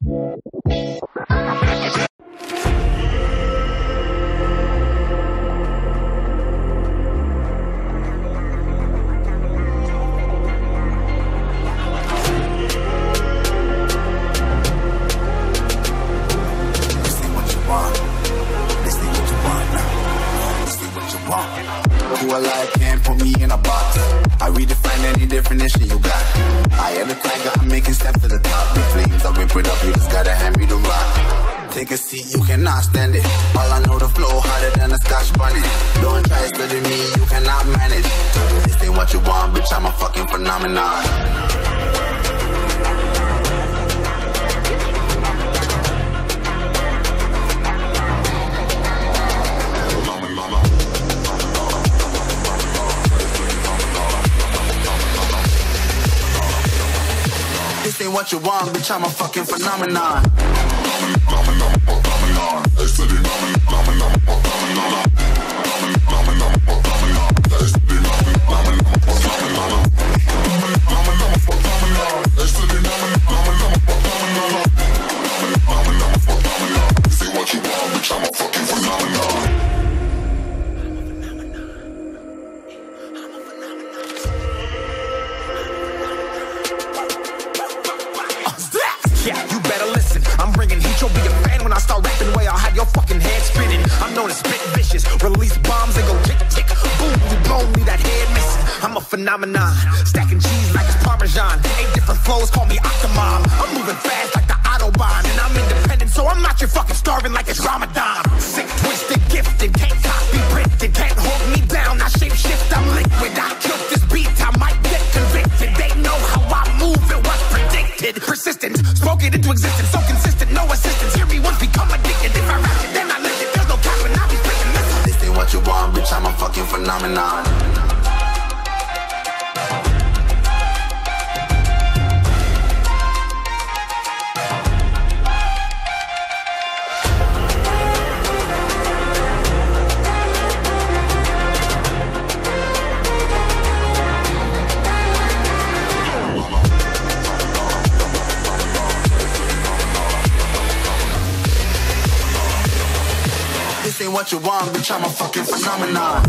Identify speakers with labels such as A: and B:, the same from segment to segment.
A: Who alive can't put me in a box. I redefine any definition you got. I am the tiger, I'm making steps to the top. The flames, I whip it up, you just gotta hand me the rock. Take a seat, you cannot stand it. All I know, the flow harder than a Scotch bonnet. Don't try studying me, you cannot manage. This ain't what you want, bitch, I'm a fucking phenomenon. This ain't what you want, bitch, I'm a fucking phenomenon.
B: Yeah, you better listen. I'm bringing heat, you'll be a fan when I start rapping way. I'll have your fucking head spinning. I'm known as spit vicious, release bombs and go tick tick. Boom, you blow me, that head missing. I'm a phenomenon, stacking cheese like it's Parmesan. 8 different flows, call me Octomom. I'm moving fast like the Autobahn, and I'm independent, so I'm not your fucking starving like it's Ramadan. Sick, twisted, gifted, can't copy, printed, can't hold me down. I shape shift, I'm liquid. I killed this beat, I might get convicted. They know how I move, it was predicted. Persistent, spoke it into existence, so consistent, no assistance. Hear me once, become addicted. If I rap it, then I live it. There's no cap when I be speaking. Listen.
A: This ain't what you want, bitch, I'm a fucking phenomenon. This ain't what you want, bitch, I'm a fucking phenomenon.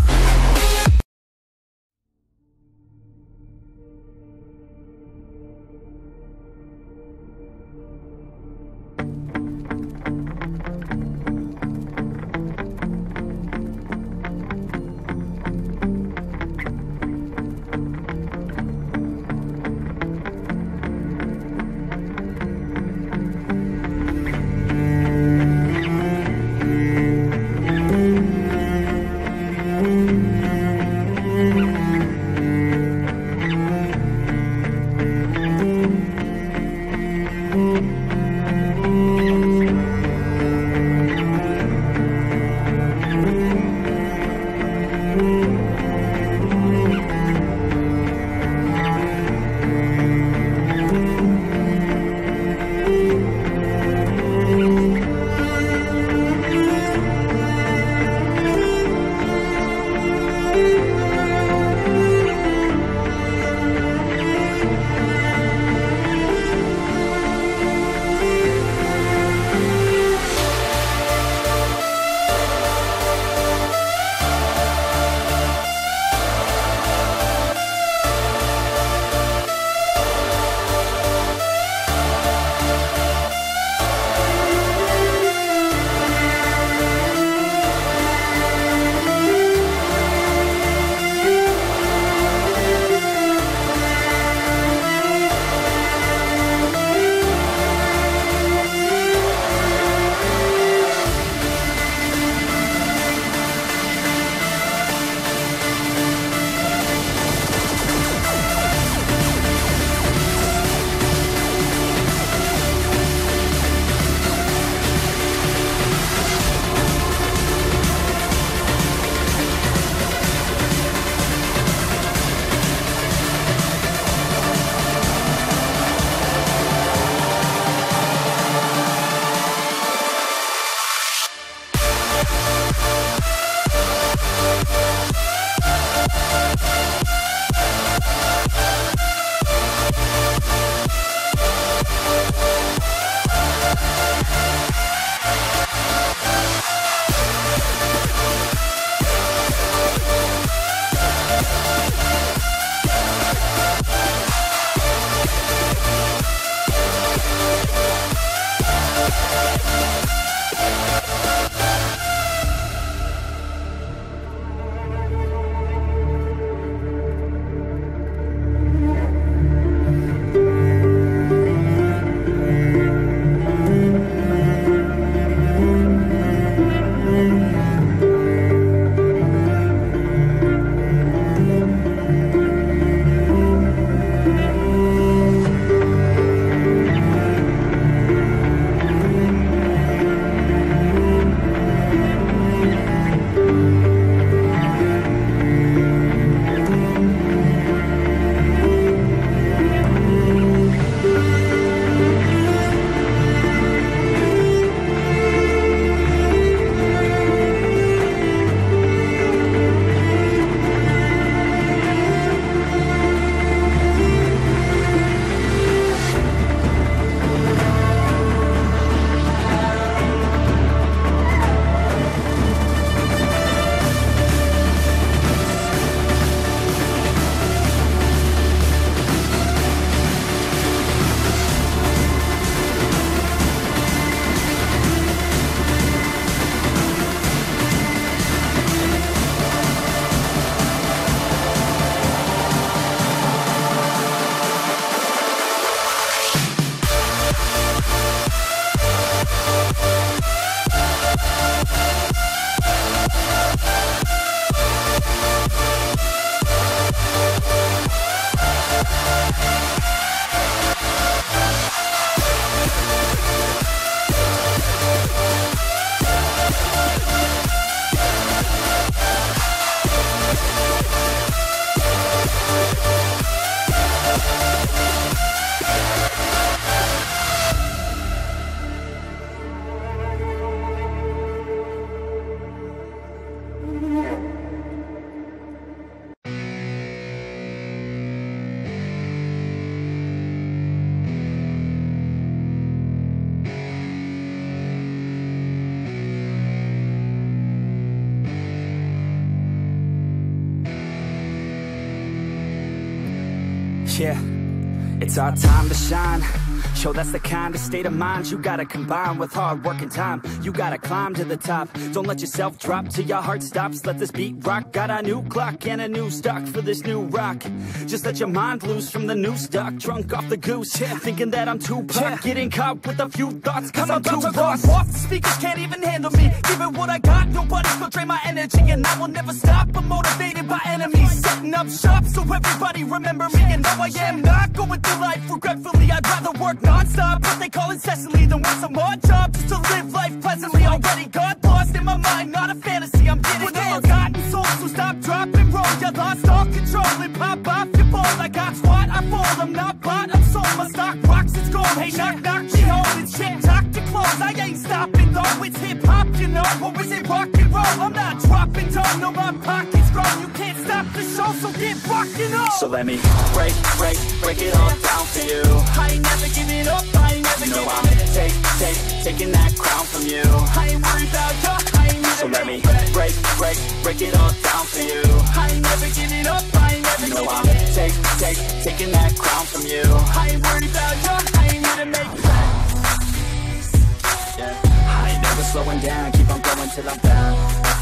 C: Yeah, it's our time to shine. Show that's the kind of state of mind you gotta combine with hard work and time. You gotta climb to the top. Don't let yourself drop till your heart stops. Let this beat rock. Got a new clock and a new stock for this new rock. Just let your mind loose from the new stock. Drunk off the goose, thinking that I'm too pop. Getting caught with a few thoughts cause I'm too lost. Off the speakers can't even handle me. Give it what I got, nobody's gonna drain my energy. And I will never stop, I'm motivated by enemies. Setting up shop so everybody remember me. And no, I am not going through life regretfully. I'd rather work non-stop, but they call incessantly, than want some more job just to live life pleasantly. Already got lost in my mind, not a fantasy, I'm getting with a forgotten soul, so stop, drop, and roll. You lost all control and pop off your ball. I got squat, I fall, I'm not bought, I'm sold. My stock rocks, it's gold. Hey, knock, knock, she holding shit, talk to close. I ain't stopping though, it's hip-hop, you know. Or is it rock and roll? I'm not dropping down, no, my pocket's grown. You can't stop the show, so get rockin' on. So let me break it all down for you. I ain't never giving up, I ain't never giving up. I'm taking that crown from you. I ain't worried about you, I ain't never. So let me break it all down for you. I ain't never giving up, I ain't never giving up. I'm taking that crown from you. I ain't worried about you, I ain't here to make plans. Yeah. I ain't never slowing down, keep on going till I'm down.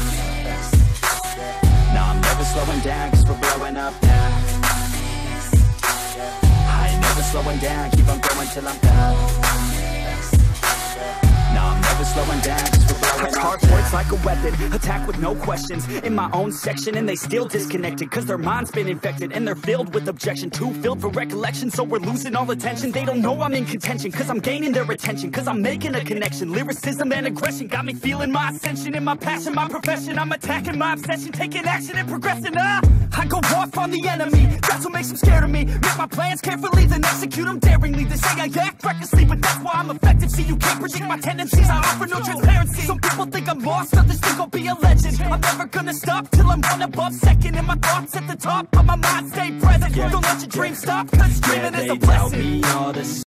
C: No, I'm never slowing down, cause we're blowing up now. I ain't never slowing down, keep on going till I'm down. No, I'm never slowing down, cause we're blowing up. Hard words like a weapon, attack with no questions. In my own section and they still disconnected, cause their mind's been infected and they're filled with objection. Too filled for recollection, so we're losing all attention. They don't know I'm in contention, cause I'm gaining their attention, cause I'm making a connection. Lyricism and aggression got me feeling my ascension. In my passion, my profession, I'm attacking my obsession, taking action and progressing. I go off on the enemy, that's what makes them scared of me. Make my plans carefully, then execute them daringly. They say I act recklessly, but that's why I'm effective. See, you can't predict my tendencies, I offer no transparency. Some people think I'm lost, others think I'll be a legend. I'm never gonna stop till I'm one above second. And my thoughts at the top, but my mind stay present. Don't let your dreams stop, cause dreaming is a blessing.